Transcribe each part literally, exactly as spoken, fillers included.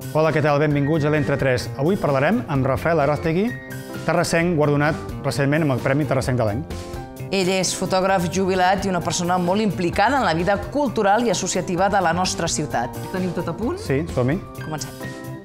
Hola, què tal? Benvinguts a l'Entre tres. Avui parlarem amb Rafael Aróstegui, terrassenc guardonat recentment amb el Premi Terrassenc de l'Any. Ell és fotògraf jubilat i una persona molt implicada en la vida cultural i associativa de la nostra ciutat. Teniu tot a punt? Sí, som-hi. Comencem.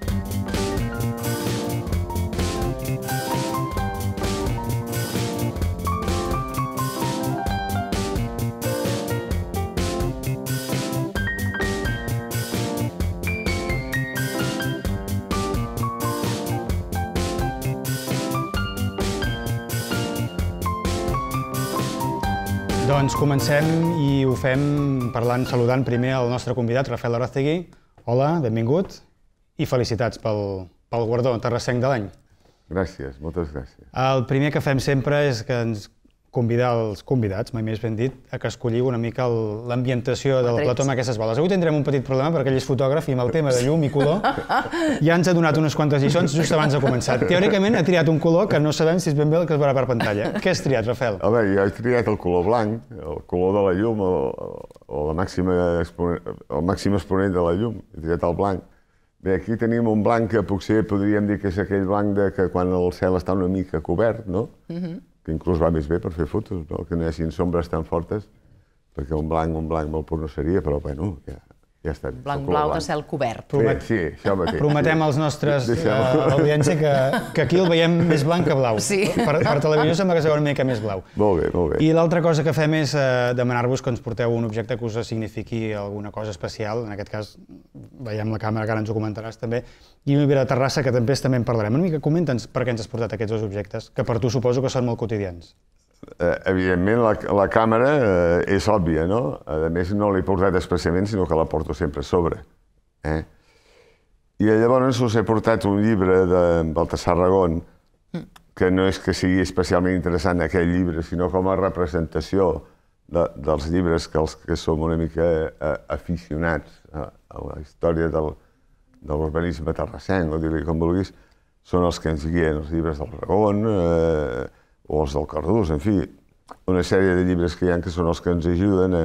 Doncs comencem i ho fem parlant, saludant primer el nostre convidat, Rafael Aróstegui. Hola, benvingut i felicitats pel, pel guardó terrassenc de l'any. Gràcies, moltes gràcies. El primer que fem sempre és que ens convidar els convidats, mai més ben dit, a que escolliu una mica l'ambientació del plató amb aquestes boles. Avui tindrem un petit problema perquè ell és fotògraf i amb el tema de llum i color ja ens ha donat unes quantes lliçons just abans de començar. Teòricament ha triat un color que no sabem si és ben bé el que es veurà per pantalla. Què has triat, Rafael? A veure, jo he triat el color blanc, el color de la llum, o el màxim exponent de la llum. He triat el blanc. Bé, aquí tenim un blanc que potser podríem dir que és aquell blanc que quan el cel està una mica cobert, no? Que inclús va més bé per fer fotos, que no hi hagin sombres tan fortes, perquè un blanc, un blanc molt pur no seria, però bueno, ja està bé. Blanc-blau de cel cobert. Sí, això mateix. Prometem als nostres audiència que aquí el veiem més blanc que blau. Per televisió sembla que es veu una mica més blau. Molt bé, molt bé. I l'altra cosa que fem és demanar-vos que ens porteu un objecte que us signifiqui alguna cosa especial. En aquest cas, veiem la càmera, que ara ens ho comentaràs també. I una vera de Terrassa, que també també en parlarem. Una mica, comenta'ns per què ens has portat aquests dos objectes, que per tu suposo que són molt quotidians. Evidentment, la càmera és òbvia, no? A més, no l'he portat especialment, sinó que la porto sempre a sobre. I llavors us he portat un llibre de Baltasar Ragón, que no és que sigui especialment interessant aquell llibre, sinó com a representació dels llibres que els que som una mica aficionats a la història del l'urbanisme terrassenc, o dir-li com vulguis, són els que ens guien, els llibres del Ragón, o els del Cardús, en fi, una sèrie de llibres que hi ha que són els que ens ajuden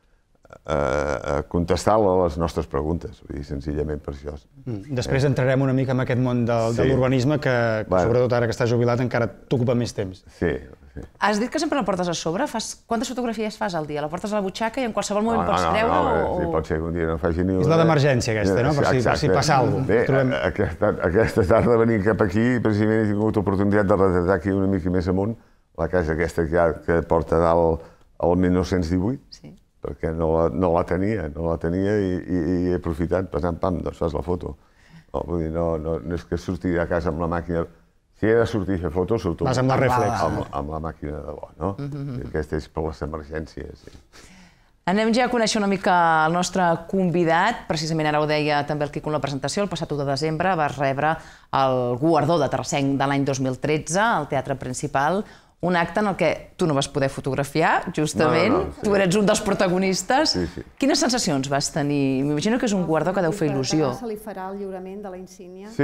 a contestar a les nostres preguntes, vull dir, senzillament per això. Després entrarem una mica en aquest món de l'urbanisme que, sobretot ara que estàs jubilat, encara t'ocupa més temps. Sí. Has dit que sempre la portes a sobre? Quantes fotografies fas al dia? La portes a la butxaca i en qualsevol moment pots treure? No, no, no, pot ser que un dia no faci ni una. És la d'emergència aquesta, no? Per si passa alguna cosa. Bé, aquesta tarda venint cap aquí, precisament he tingut l'oportunitat de retratar aquí una mica més amunt la casa aquesta que porta dalt el mil nou-cents divuit, perquè no la tenia, no la tenia i he aprofitat, passant pam, doncs fas la foto. Vull dir, no és que surti de casa amb la màquina. Si he de sortir a fer fotos, surto amb la reflex. Amb la màquina de bo, no? Aquesta és per les emergències. Anem ja a conèixer una mica el nostre convidat. Precisament ara ho deia també el Quico en la presentació. El passat u de desembre vas rebre el guardó de terrassenc de l'any dos mil tretze al Teatre Principal. Un acte en el que tu no vas poder fotografiar, justament. Tu eres un dels protagonistes. Quines sensacions vas tenir? M'imagino que és un guardó que deu fer il·lusió. Se li farà el lliurament de la insígnia. Sí,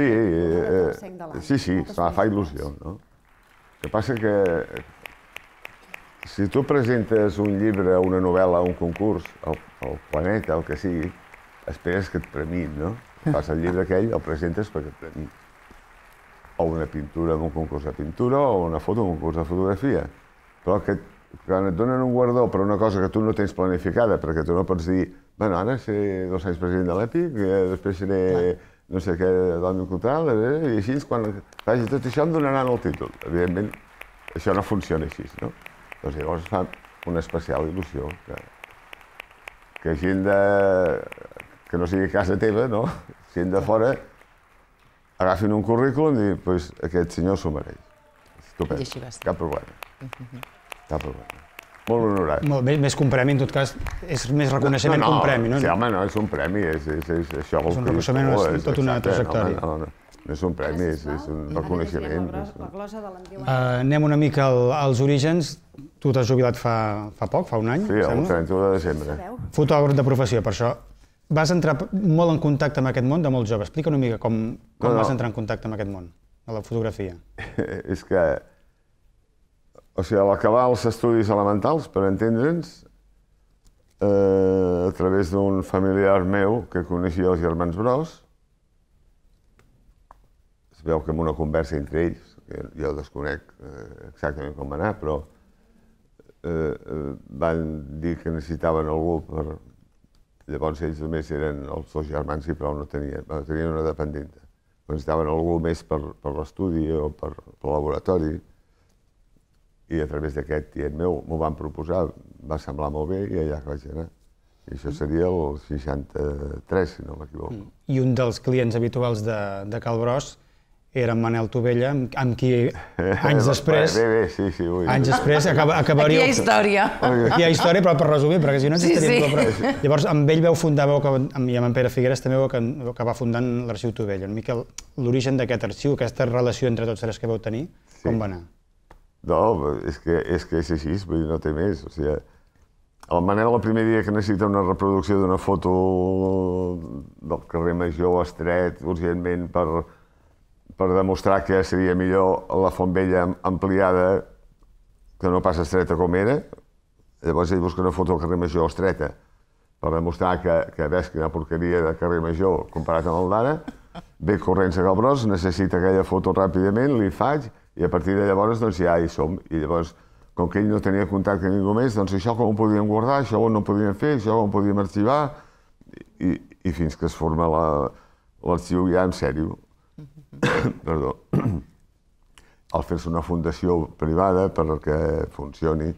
sí, sí, fa il·lusió, no? El que passa que si tu presentes un llibre, una novel·la, un concurs, al Planeta, el que sigui, esperes que et premiïn, no? Fas el llibre aquell, el presentes perquè et premiïn. O una pintura en un concurs de pintura, o una foto en un concurs de fotografia. Però que quan et donen un guardó per una cosa que tu no tens planificada, perquè tu no pots dir, bueno, ara seré dos anys president de l'Èpic, després seré no sé què d'Òmnium Cultural, i així, quan faci tot això em donaran el títol. Evidentment, això no funciona així, no? Doncs llavors fa una especial il·lusió que gent que no sigui casa teva, no? Gent de fora, agafin un currículum i dir, doncs aquest senyor s'ho mereix. Estupend, cap problema. Cap problema. Molt honorat. Més que un premi, en tot cas, és més reconeixement que un premi, no? Sí, home, no, és un premi, és això. És un reconeixement, és tota una trajectòria. No és un premi, és un reconeixement. Anem una mica als orígens. Tu t'has jubilat fa poc, fa un any? Sí, el trenta-u de desembre. Fotògraf de professió, per això. Vas entrar molt en contacte amb aquest món de molt jove. Explica una mica com vas entrar en contacte amb aquest món, de la fotografia. És que, o sigui, a l'acabar els estudis elementals, per entendre'ns, a través d'un familiar meu que coneixia els germans Bros, es veu que en una conversa entre ells, que jo desconec exactament com va anar, però van dir que necessitaven algú per... Llavors ells només eren els dos germans i prou no tenien, tenien una dependenta. Necessitaven algú més per l'estudi o per el laboratori i a través d'aquest tiet meu m'ho van proposar, va semblar molt bé i allà que vaig anar. I això seria el seixanta-tres, si no m'equivoco. I un dels clients habituals de Cal Bros era en Manel Tovella, amb qui anys després... Bé, bé, sí, sí. Anys després acabaríeu... Aquí hi ha història. Aquí hi ha història, però per resumir, perquè si no ens estaríem... Llavors, amb ell vau fundar, i amb en Pere Figueres també vau acabar fundant l'Arxiu Tovella. Una mica l'origen d'aquest arxiu, aquesta relació entre tots tres que vau tenir, com va anar? No, és que és així, vull dir, no té més. O sigui, el Manel, el primer dia que necessita una reproducció d'una foto del carrer Major estret, urgentment, per... per demostrar que seria millor la Font Vella ampliada que no pas estreta com era. Llavors ell busca una foto del carrer Major estreta per demostrar que ves quina porqueria de carrer Major comparat amb el d'ara. Ve corrents a Cal Bros, necessita aquella foto ràpidament, li faig i a partir de llavors ja hi som. I llavors, com que ell no tenia contacte amb ningú més, doncs això com ho podíem guardar, això on no ho podíem fer, això on ho podíem arxivar i fins que es forma l'arxiu ja en sèrio. Perdó, al fer-se una fundació privada perquè funcioni,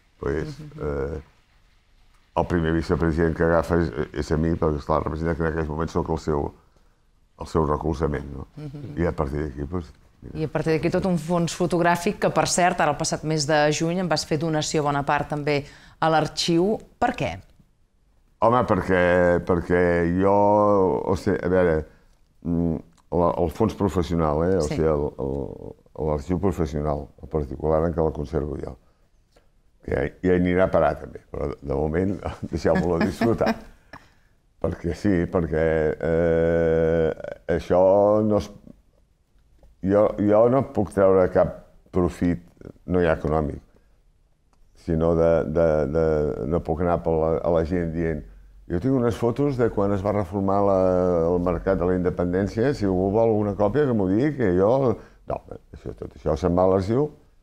el primer vicepresident que agafa és a mi, perquè esclar, representa que en aquells moments soc el seu recolzament. I a partir d'aquí... I a partir d'aquí tot un fons fotogràfic que, per cert, ara el passat mes de juny em vas fer donació bona part també a l'arxiu. Per què? Home, perquè jo... A veure... El fons professional, o sigui, l'arxiu professional, en particular en què la conservo jo. Ja hi anirà a parar també, però de moment deixeu-me-lo disfrutar. Perquè sí, perquè això no es... Jo no puc treure cap profit, no ja econòmic, sinó de... no puc anar a la gent dient jo tinc unes fotos de quan es va reformar el Mercat de la Independència, si algú vol alguna còpia que m'ho digui, que jo... No, tot això se'n va a l'arxiu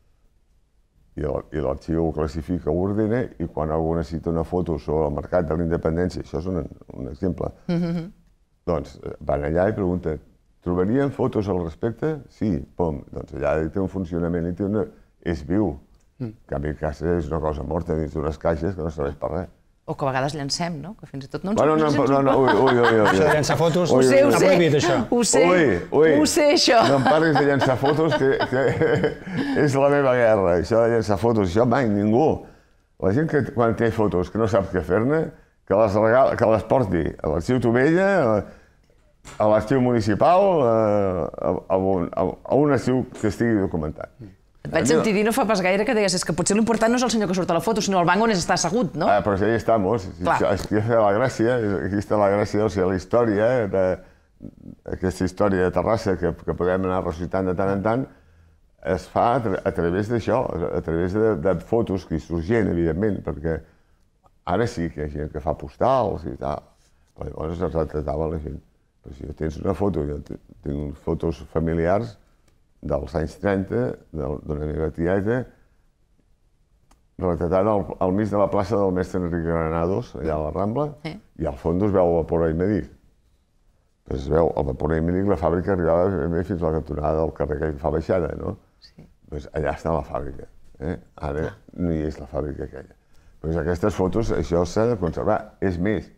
i l'arxiu ho classifica, ho ordena, i quan algú necessita una foto sobre el Mercat de la Independència, això és un exemple, doncs van allà i pregunten trobarien fotos al respecte? Sí, pom, doncs allà té un funcionament i té una... és viu. En canvi, casa és una cosa morta dins d'unes caixes que no serveix per res. O que a vegades llancem, no? Que fins i tot no ens ho posem. No, no, ui, ui, ui. Això de llançar fotos... Ho sé, ho sé. Ho sé, ho sé, això. No em parlis de llançar fotos, que és la meva guerra, això de llançar fotos. Això mai, ningú. La gent que quan té fotos que no sap què fer-ne, que les porti a l'Arxiu Tovella, a l'Arxiu Municipal, a un arxiu que estigui documentat. Et vaig sentir dir no fa pas gaire que deies que potser l'important no és el senyor que surt a la foto, sinó el banc on està assegut, no? Però ahí estamos. Aquí està la gràcia, aquí està la gràcia, o sigui, la història, aquesta història de Terrassa que podem anar ressuscitant de tant en tant, es fa a través d'això, a través de fotos que hi surt gent, evidentment, perquè ara sí que hi ha gent que fa postals i tal, però llavors es retratava la gent. Però si tens una foto, jo tinc fotos familiars dels anys trenta, d'una meva tieta, retratada al mig de la plaça del mestre Enrique Granados, allà a la Rambla, i al fons es veu el vapor Aimedic. Es veu el vapor Aimedic, la fàbrica arribava fins a la cantonada del carrer que fa baixada, no? Allà està la fàbrica. Ara no hi és la fàbrica aquella. Aquestes fotos, això s'ha de conservar. És més,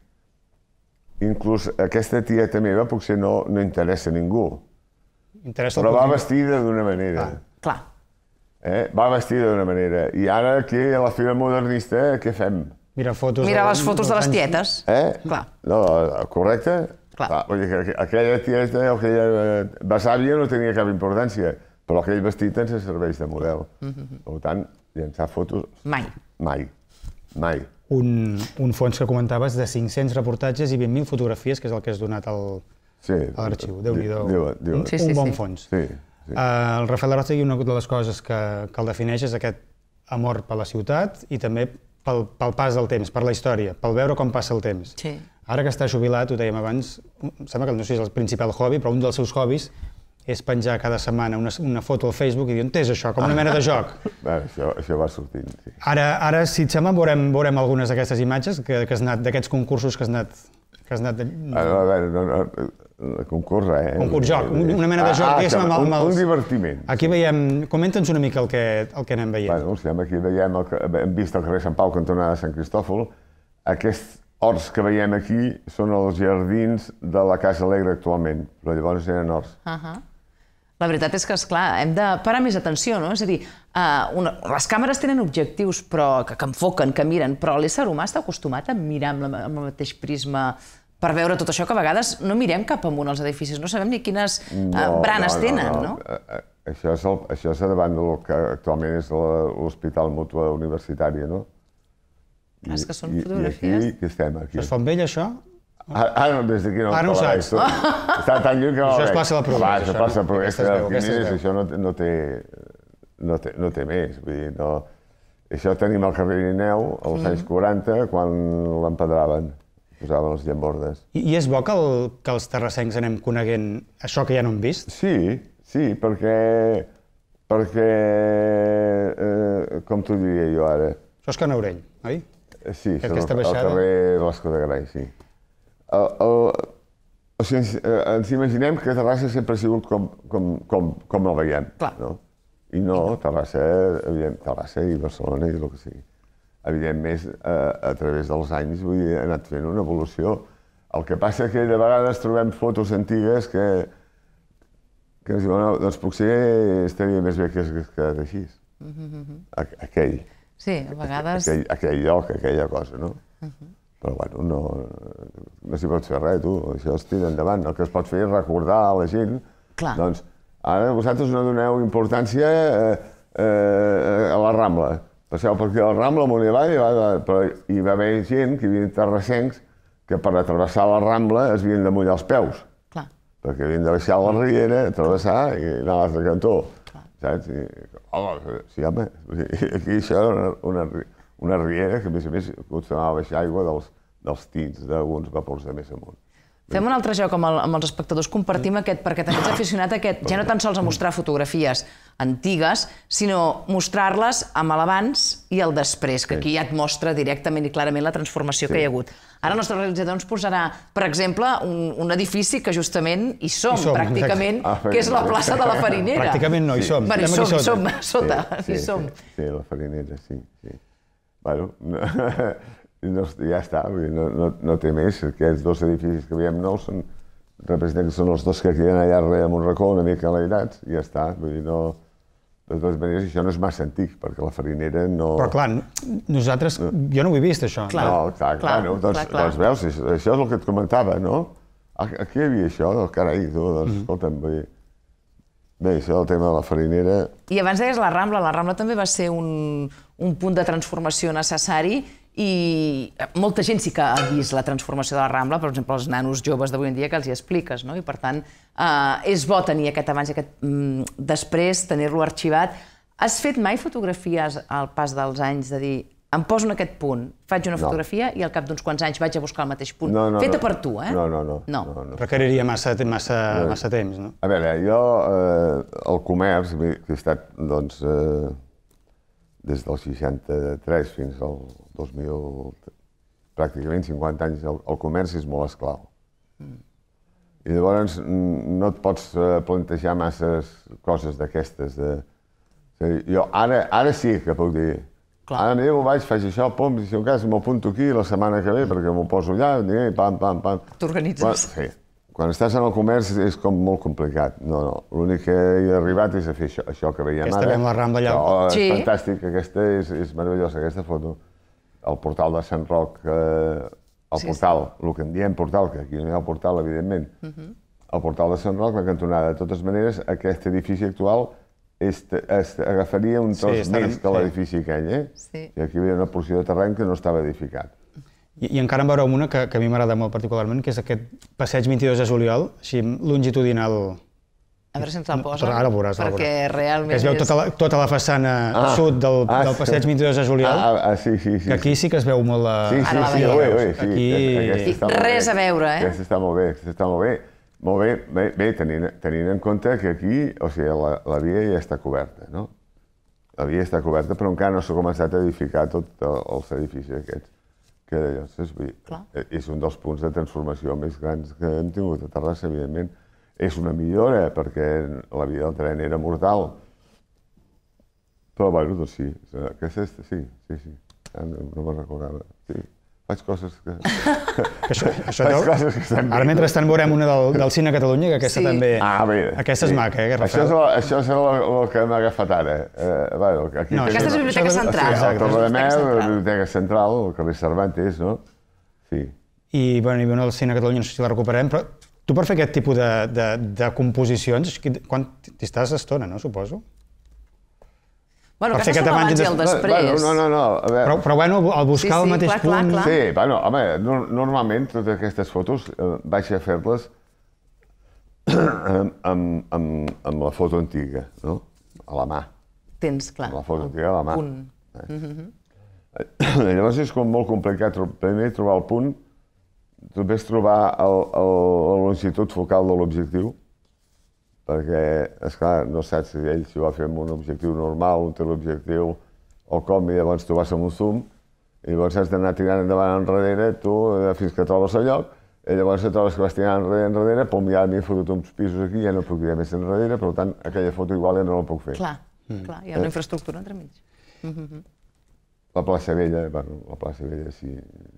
inclús aquesta tieta meva potser no interessa a ningú, però va vestida d'una manera. Clar. Va vestida d'una manera. I ara aquí a la Fira Modernista què fem? Mirar fotos... Mirar les fotos de les tietes. Eh? No, correcte? Clar. Aquella tieta, aquella besàvia no tenia cap importància, però aquell vestit ens serveix de model. Per tant, llançar fotos... Mai. Mai. Mai. Un fons que comentaves de cinc-cents reportatges i vint mil fotografies, que és el que has donat al... a l'arxiu, Déu-n'hi-do, un bon fons. El Rafael Arostegui, una de les coses que el defineix és aquest amor per la ciutat i també pel pas del temps, per la història, pel veure com passa el temps. Ara que està jubilat, ho dèiem abans, sembla que no sé si és el principal hobby, però un dels seus hobbies és penjar cada setmana una, una foto al Facebook i dir, on és això? Com una mena de joc. Bé, això, això va sortint, sí. Ara, ara si et sembla, veurem, veurem algunes d'aquestes imatges que, que has anat, d'aquests concursos que has anat... Que has anat... A veure, no, no, concurs, eh? Concurs joc, una mena de joc, ah, diguéssim, amb, amb els... Un divertiment. Aquí veiem... Comenta'ns una mica el que, el que anem veient. Bueno, sí, aquí veiem, el, hem vist el carrer Sant Pau, cantonada de Sant Cristòfol. Aquests horts que veiem aquí són els jardins de la Casa Alegre actualment, però llavors eren horts. Uh -huh. La veritat és que, esclar, hem de parar més atenció, no? És a dir, uh, una, les càmeres tenen objectius però que, que enfoquen, que miren, però l'ésser humà està acostumat a mirar amb, la, amb el mateix prisma per veure tot això, que a vegades no mirem cap amunt als edificis, no sabem ni quines uh, no, branes no, no, tenen, no? no? no? Això és, el, això és davant del que actualment és l'Hospital Mútua Universitària, no? I, és que són i, fotografies... I aquí, aquí estem, aquí. Això es fa amb ell, això? Ara, ara des d'aquí no, ara no ho saps. Està tan lluny que no això és plaça del Progrés. Això és plaça del Progrés, que això no, no, té, no, té, no té més. Vull dir, no... Això tenim al carrer Irineu, als mm. anys quaranta, quan l'empedraven, posaven els llambordes. I, I és bo que, el, que els terrassencs anem coneguent això que ja no hem vist? Sí, sí, perquè... perquè... Eh, com t'ho diria jo ara? Això és Can Aurell, oi? Sí, el, el carrer Blasco de Garay, sí. El, el, o sigui, ens, ens imaginem que Terrassa sempre ha sigut com, com, com, com el veiem, no? I no, Terrassa, evident, Terrassa i Barcelona i el que sigui. Evidentment, a, a través dels anys, vull dir, ha anat fent una evolució. El que passa és que de vegades trobem fotos antigues que, que ens diuen, no, doncs potser estaria més bé que hagués quedat així. Aquell. Sí, a vegades... Aquell, aquell lloc, aquella cosa, no? Uh-huh. Però, bueno, no, no s'hi pot fer res, tu. Això es tira endavant. El que es pot fer és recordar a la gent. Clar. Doncs, ara vosaltres no doneu importància eh, eh, a la Rambla. Passeu per aquí a la Rambla, amunt i avall, però hi va haver gent, que hi havia terrassencs, que per atravessar la Rambla es havien de mullar els peus. Clar. Perquè havien de baixar la riera, travessar i anar a l'altre cantó. Saps? I, home, sí, home, aquí això era una, una, una riera que, a més a més, acostumava a baixar aigua dels, dels tints d'alguns vapors de més amunt. Fem un altre joc amb, el, amb els espectadors, compartim aquest, perquè també ets aficionat a aquest, ja no tan sols a mostrar fotografies antigues, sinó mostrar-les amb l'abans i el després, que aquí ja et mostra directament i clarament la transformació que hi ha hagut. Ara el nostre realitzador ens posarà, per exemple, un, un edifici que justament hi som, hi som pràcticament, que és la plaça de la Farinera. Pràcticament no, hi som. Bueno, hi som, hi som, sota, hi som. Sí, la Farinera, sí. Bueno, ja està, no, no, no té més. Aquests dos edificis que veiem nous són, representen que són els dos que queden allà darrere amb un racó una mica enlairats i ja està. Vull dir, no... De totes maneres, això no és massa antic, perquè la Farinera no... Però clar, nosaltres... Jo no ho he vist, això. Clar, no, clar, clar, no, doncs, clar, clar. Doncs veus, això és el que et comentava, no? Aquí hi havia això, carai, tu, doncs, mm-hmm. escolta'm, vull dir... Bé, això del tema de la Farinera... I abans deies la Rambla, la Rambla també va ser un, un punt de transformació necessari i molta gent sí que ha vist la transformació de la Rambla, per exemple, els nanos joves d'avui en dia que els hi expliques, no? I per tant, eh, és bo tenir aquest abans i aquest mm, després, tenir-lo arxivat. Has fet mai fotografies al pas dels anys de dir em poso en aquest punt, faig una fotografia i al cap d'uns quants anys vaig a buscar el mateix punt? No, no, Feta no. per tu, eh? No, no, no. no. no, no. Requeriria massa, massa, massa temps, no? A veure, jo, eh, el comerç, que he estat, doncs, eh, des del seixanta-tres fins al dos mil, pràcticament cinquanta anys, el, el comerç és molt esclau. Mm. I llavors no et pots plantejar masses coses d'aquestes. De... Jo ara, ara sí que puc dir, clar. Ara m'ho vaig, faig això, pom, si un cas m'ho apunto aquí la setmana que ve perquè m'ho poso allà, i pam, pam, pam. T'organitzes. Sí. Quan estàs en el comerç és com molt complicat. No, no. L'únic que he arribat és a fer això, això que veiem aquesta ara. Aquesta veiem la Rambla allà. Oh, és sí. fantàstic, aquesta és, és meravellosa, aquesta foto. El portal de Sant Roc, eh, el sí, portal, sí. El que en diem portal, que aquí no hi ha el portal, evidentment. Uh-huh. El portal de Sant Roc, la cantonada. De totes maneres, aquest edifici actual es, es agafaria un tros sí, més que l'edifici aquell, eh? Sí. I aquí hi havia una porció de terreny que no estava edificat. I, i encara en veureu una que, que a mi m'agrada molt particularment, que és aquest passeig vint-i-dos de juliol, així longitudinal. A veure si ens la posa, ara el veuràs, perquè realment és... es veu tota la, tota la façana ah, sud del, ah, del passeig vint-i-dos de juliol, ah, ah, sí, sí, sí, que aquí sí que es veu molt la... Sí, sí, sí, sí, ui, ui, sí. Aquí... Res a veure, eh? Aquesta està molt bé, aquesta està molt bé. Molt bé, bé, bé tenint, tenint en compte que aquí, o sigui, la, la via ja està coberta, no? La via està coberta, però encara no s'ha començat a edificar tots els edificis aquests. Que, llavors, vull dir, és un dels punts de transformació més grans que hem tingut a Terrassa, evidentment. És una millora, perquè la via del tren era mortal. Però, bueno, doncs sí, aquesta és, sí, sí, sí, no, no me'n recordava, sí. Faig coses que... això, això Faig coses que estan bé. Ara, mentrestant, veurem una del, del Cine Catalunya, que aquesta sí. també... Ah, bé. Aquesta sí. és maca, eh, Això és, el, això és el, el que m'ha agafat ara. Eh, bueno, aquí no, aquesta és la Biblioteca Central. Sí, el Torre de Mel, la Biblioteca Central, el carrer Cervantes, no? Sí. I, bueno, i bueno, el Cine Catalunya, no sé si la recuperem, però tu per fer aquest tipus de, de, de composicions, quan t'hi estàs estona, no, suposo? Bueno, aquestes són l'abans i el després. Bueno, no, no, no. A veure... Però, però bueno, al buscar sí, sí, el mateix clar, punt... clar, clar. Sí, bueno, home, no, normalment totes aquestes fotos eh, vaig a fer-les amb, amb, amb, amb la foto antiga, no? A la mà. Tens, clar, Amb la foto antiga a la mà. punt. Eh? Mm-hmm. Llavors és com molt complicat primer trobar el punt, després trobar el, el, la longitud focal de l'objectiu, perquè, esclar, no saps si ell si ho va fer amb un objectiu normal, un teleobjectiu, o com, i llavors tu vas amb un zoom, i llavors has d'anar tirant endavant enrere, tu, fins que trobes el lloc, i llavors et trobes que vas tirant enrere, enrere, pum, ja m'he fotut uns pisos aquí, ja no puc tirar més enrere, per tant, aquella foto igual ja no la puc fer. Clar, mm. clar, hi ha una infraestructura entremig. Mm-hmm. La plaça Vella, bueno, la plaça Vella sí...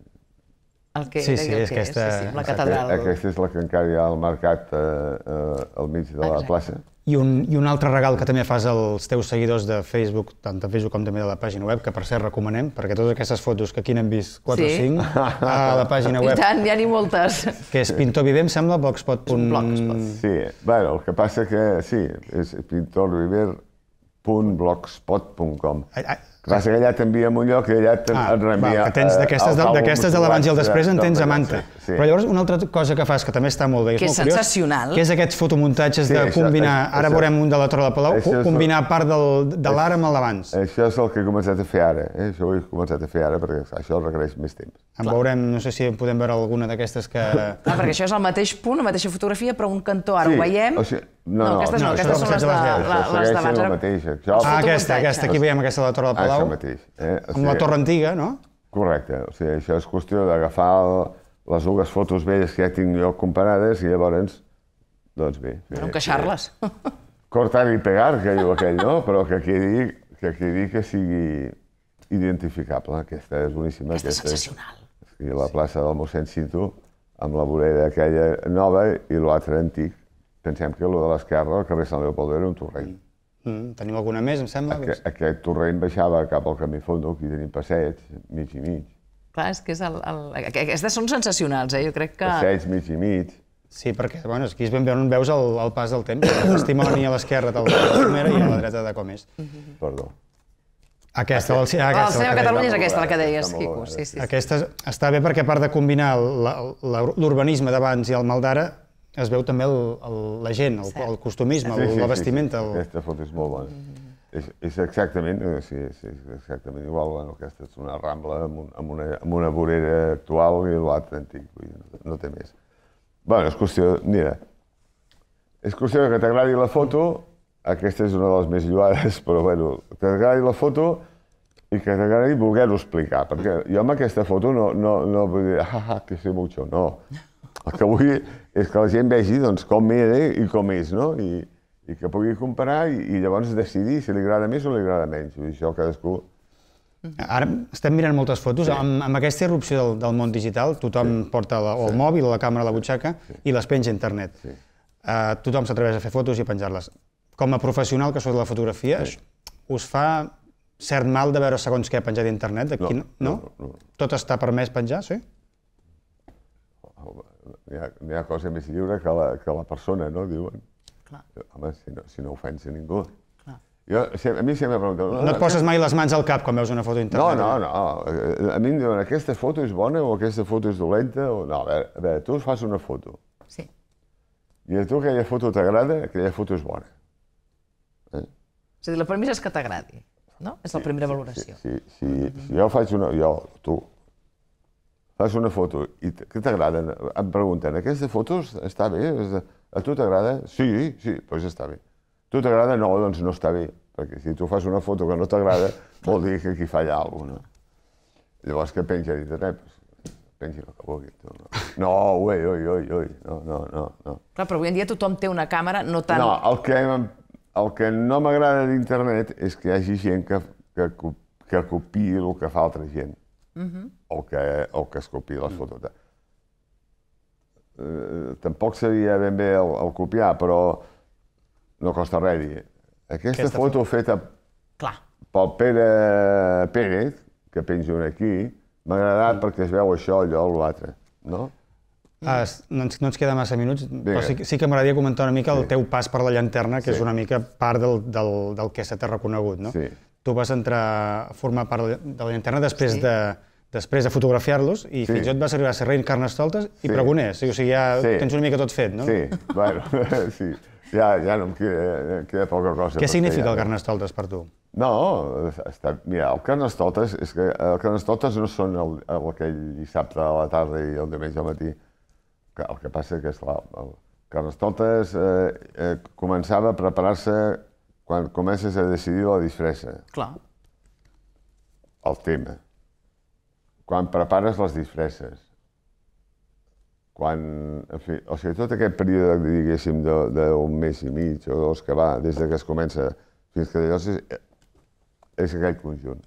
El que sí, era sí, i el és que aquesta, és, sí, sí, la catedral. Aquesta és la que encara hi ha al mercat eh, eh, al mig de la Exacte. plaça. I un, I un altre regal que també fas als teus seguidors de Facebook, tant de Facebook com també de la pàgina web, que per cert recomanem, perquè totes aquestes fotos que aquí n'hem vist quatre Sí. o cinc, a la pàgina web, I tant, ja n'hi moltes. que és Pintor Viver, em sembla, blogspot punt... Blogspot. Sí, bueno, el que passa que sí, és pintorviver punt blogspot punt com. Ai, ai, El que passa que allà t'envia un lloc i allà et Ah, reenvia... va, que tens d'aquestes de, d'aquestes de l'abans i el després en tens a manta. Sí. Però llavors una altra cosa que fas, que també està molt bé, Que és és molt curiós, sensacional. que és aquests fotomuntatges Sí, de això- combinar, ara això- veurem un de la Torre de Palau, això és- combinar part del, de l'ara amb el d'abans. Això és el que he començat a fer ara, eh? Això ho he començat a fer ara perquè això requereix més temps. En veurem, no sé si podem veure alguna d'aquestes que... Ah, perquè això és el mateix punt, la mateixa fotografia, però un cantó, ara Sí, ho veiem. o sigui, no, no, aquestes no, no, aquestes això són les és de- el la- mateix, les segueix sent d'abans. el mateix. Això- El Ah, fotomuntatge. aquesta, aquesta, aquí veiem aquesta de la Torre de Palau, Això mateix. Eh? O amb la torre antiga, no? Correcte, o sigui, això és qüestió d'agafar el- les dues fotos velles que ja tinc jo comparades i llavors, doncs bé. Bueno, encaixar-les. Cortar i pegar, que diu aquell, no? Però que quedi que, quedi que sigui identificable. Aquesta és boníssima. Aquesta és sensacional. I la plaça del mossèn Cinto, amb la vorera aquella nova i l'altre antic. Pensem que el de l'esquerra, el carrer Sant Leopoldo, era un torrent. Mm, tenim alguna més, em sembla? Aquest, aquest torrent baixava cap al camí fondo, aquí tenim passeigs, mig i mig. Clar, és que és el, el... Aquestes són sensacionals, eh? Jo crec que... Passeigs, mig i mig. Sí, perquè bueno, aquí es ben bé on veus el, el pas del temps. El testimoni a l'esquerra del Comera i a la dreta de com és. Perdó. Aquesta, el, El aquesta, Cinema la que Catalunya és molt aquesta, bé, la que deies, està molt Quico. bé. Sí, sí, sí. Aquesta està bé perquè a part de combinar la- la- l'urbanisme d'abans i el mal d'ara, es veu també el, el, la gent, el, el costumisme, Sí, sí, la sí, vestimenta. sí. El... Aquesta foto és molt bona. És, és exactament, eh, sí, sí, és exactament igual. Bueno, aquesta és una rambla amb, un, amb, una, amb una vorera actual i l'altre antic, vull dir, no, no té més. Bueno, és qüestió, mira, és qüestió que t'agradi la foto, aquesta és una de les més lloades, però bueno, que t'agradi la foto i que t'agradi voler-ho explicar, perquè jo amb aquesta foto no, no, no vull dir, ah, ah, que sé mucho, no. El que vull és que la gent vegi doncs, com era i com és, no? I, i que pugui comparar i, i llavors decidir si li agrada més o li agrada menys. Vull dir, això cadascú... Ara estem mirant moltes fotos. Sí. Amb, amb aquesta irrupció del, del món digital, tothom sí. porta la, o el sí. mòbil o la càmera a la butxaca sí. i les penja a internet. Sí. Uh, tothom s'atreveix a fer fotos i a penjar-les. Com a professional que sou de la fotografia, sí. us fa cert mal de veure segons què penjat a internet? No, no? no, no. Tot està permès penjar, sí? Hi ha, hi ha cosa més lliure que la, que la persona, no? Diuen. Clar. Home, si no, si no ofens a ningú. Clar. Jo, a mi sempre em pregunten... No, no et poses mai les mans al cap quan veus una foto a internet? No, no, no. A mi em diuen, aquesta foto és bona o aquesta foto és dolenta? O... No, a veure, a veure, tu fas una foto. Sí. I a tu aquella foto t'agrada, aquella foto és bona. Eh? És a dir, la premissa és que t'agradi, no? És la primera valoració. Si, si, si, si jo faig una... Jo, tu, fas una foto i què t'agrada? Em pregunten, aquesta foto està bé? A tu t'agrada? Sí, sí, doncs està bé. A tu t'agrada? No, doncs no està bé, perquè si tu fas una foto que no t'agrada, vol dir que aquí falla alguna cosa. Llavors, què penja a internet? Pengi el que vulgui. No, ui, ui, ui, ui, no, no, no, no. Clar, però avui en dia tothom té una càmera, no tant... No, el que, el que no m'agrada d'internet és que hi hagi gent que, que, que copiï el que fa altra gent. Uh-huh. o, que, o que es copiï les fotos. Uh, tampoc seria ben bé el, el copiar, però no costa res dir. Aquesta, Aquesta foto, foto feta Clar. pel Pere Pérez, que penjo aquí, m'ha agradat mm. perquè es veu això, allò, l'altre, no? Ah, no, ens, no ens queda massa minuts, Vinga. però sí, sí que m'agradaria comentar una mica el sí. teu pas per la llanterna, que sí. és una mica part del, del, del que se t'ha reconegut, no? Sí. Tu vas entrar a formar part de la llanterna després, sí. de, després de fotografiar-los i sí. fins i tot vas arribar a ser rei Carnestoltes i sí. pregoners, o sigui, ja sí. tens una mica tot fet, no? Sí, bueno, sí. Ja, ja no em queda, queda poca cosa. Què significa ja, el Carnestoltes per tu? No, està, mira, el Carnestoltes, és que el Carnestoltes no són el, el, aquell dissabte a la tarda i el diumenge al matí. El que passa que, esclar, el Carnestoltes eh, eh, començava a preparar-se quan comences a decidir la disfressa. Clar. El tema. Quan prepares les disfresses. Quan, en fi, o sigui, tot aquest període, diguéssim, d'un mes i mig o dos que va, des que es comença fins que llavors és, és aquell conjunt.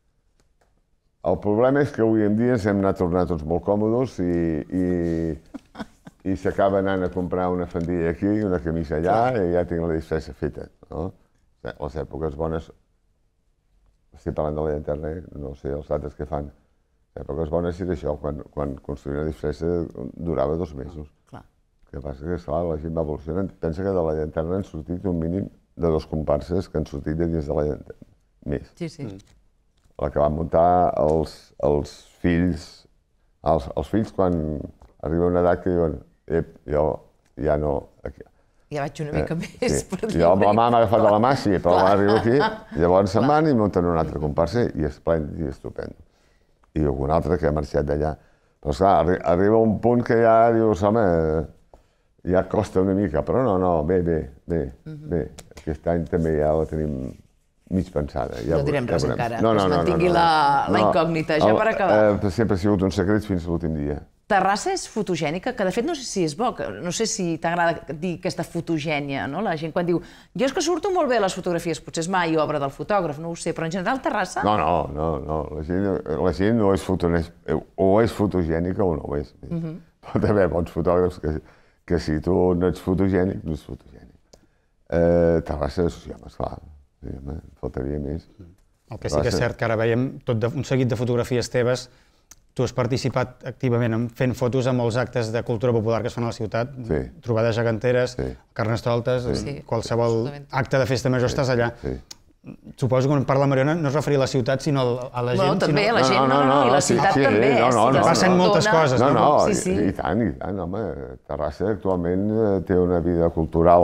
El problema és que avui en dia ens hem anat tornant tots molt còmodes i, i, i s'acaba anant a comprar una faldilla aquí i una camisa allà i ja tinc la disfressa feta, no? Les èpoques bones, estic parlant de la internet, no sé els altres que fan, les èpoques bones és això, quan, quan construir una disfressa durava dos mesos. Clar. El que passa és que, esclar, la gent va evolucionant. Pensa que de la llanterna han sortit un mínim de dos comparses que han sortit de dins de la llanterna. Més. Sí, sí. La que van muntar els, els fills, els, els fills quan arriba una edat que diuen ep, jo ja no... Aquí. Ja vaig una mica eh, més sí. per dir. Jo la mà m'ha agafat de la mà, sí, però va arribar aquí, llavors se'n van i munten un altre comparsa i és esplèndid i estupend. I algun altre que ha marxat d'allà. Però esclar, arri arriba un punt que ja dius, home, ja costa una mica, però no, no, bé, bé, bé, uh-huh. bé. Aquest any també ja la tenim mig pensada. Ja no direm ja res encara, no, no, que es mantingui no, no, no. la, la incògnita, ja el, per acabar. Eh, sempre ha sigut un secret fins a l'últim dia. Terrassa és fotogènica, que de fet no sé si és bo, no sé si t'agrada dir aquesta fotogènia, no? La gent quan diu, jo és que surto molt bé a les fotografies, potser és mai obra del fotògraf, no ho sé, però en general Terrassa... No, no, no, no. La gent, la gent no és fotogènica, o és fotogènica o no ho és. Uh-huh. Pot haver bons fotògrafs que, que si tu no ets fotogènic, no ets fotogènic. Eh, Terrassa, sí, home, esclar, sí, home, faltaria més. El que sí que és cert que ara veiem tot de, un seguit de fotografies teves. Tu has participat activament fent fotos a molts actes de cultura popular que es fan a la ciutat, sí. trobades geganteres, sí. Carnestoltes, sí. qualsevol acte de festa major sí. estàs allà. Sí. Suposo que quan parla Mariona no es referia a la ciutat, sinó a la gent. No, també, sinó... a la gent, no, no, no, i la ciutat sí, sí, també. No, no, no, passen no, moltes coses. No, no, sí, sí. I, i tant, i tant, home. Terrassa actualment té una vida cultural.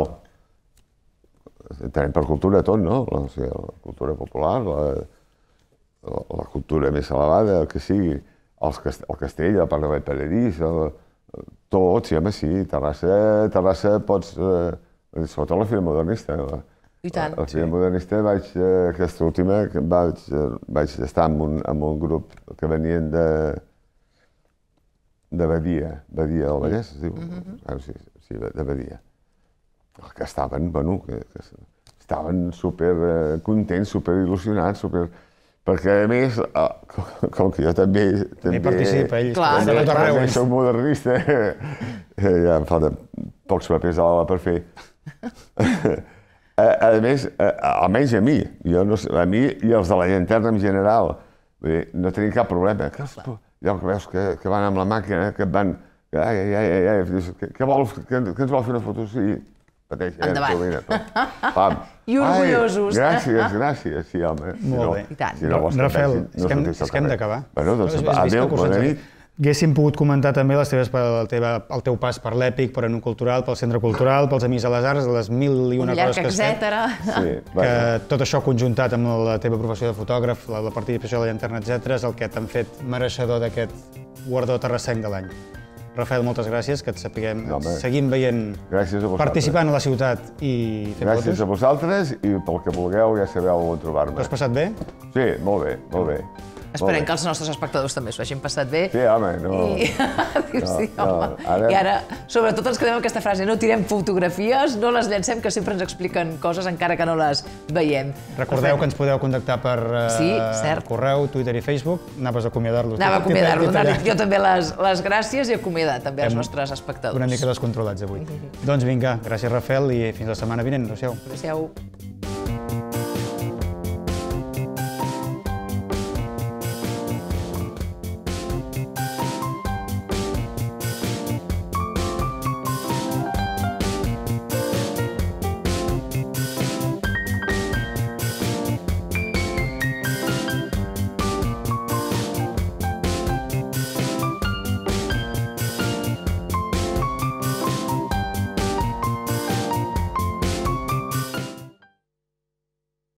Tenim per cultura tot, no? La, o sigui, la cultura popular, la, la, la cultura més elevada, el que sigui. Els cast el castell, el Parc de Vallparadís, tot, sí, home, sí. Terrassa, Terrassa pots... Eh, sobretot la Fira Modernista. La, I tant, la Fira sí. Modernista, vaig, eh, aquesta última, vaig, eh, vaig estar amb un, amb un grup que venien de... de Badia, Badia del Vallès, es diu? Mm-hmm. ah, sí, sí, de Badia. Que estaven, bueno, que, que estaven super eh, contents, super il·lusionats, super... Perquè, a més, com que jo també... També participa ell. Clar, també soc modernista, ja em falten pocs papers a l'ala per fer. A més, almenys a mi, a mi i els de la llanterna en general, no tenim cap problema. Ja que veus que van amb la màquina, que et van... Què vols? Que ens vol fer una foto? Sí, pateix. Endavant. I orgullosos. Gràcies, gràcies, sí, home. Molt bé. I tant. Rafael, és que hem d'acabar. Bueno, doncs, adéu, bona nit. Haguéssim pogut comentar també les teves, el, teva, el teu pas per l'Èpic, per en un cultural, pel Centre Cultural, pels Amics de les Arts, les mil i una coses que has fet. Sí, que tot això conjuntat amb la teva professió de fotògraf, la, la participació de la llanterna, etcètera, és el que t'han fet mereixedor d'aquest guardó terrassenc de l'any. Rafael, moltes gràcies, que et sapiguem, No, home. seguim veient, Gràcies a vosaltres. participant a la ciutat i fent Gràcies a fotos. vosaltres i pel que vulgueu ja sabeu on trobar-me. T'ho has passat bé? Sí, molt bé, molt bé. Esperem que els nostres espectadors també s'ho hagin passat bé. Sí, home, no... I... Dius, sí, no, home. ara- I ara, sobretot ens quedem amb aquesta frase, no tirem fotografies, no les llancem, que sempre ens expliquen coses encara que no les veiem. Recordeu que ens podeu contactar per eh, Sí, cert. correu, Twitter i Facebook. Anaves a acomiadar-los. Anava a acomiadar-los, T'he- t'he anar-li tallat. jo també les, les gràcies i acomiadar també els Hem- nostres espectadors. Una mica descontrolats avui. Doncs vinga, gràcies Rafael i fins la setmana vinent. Adéu-siau. Adéu-siau.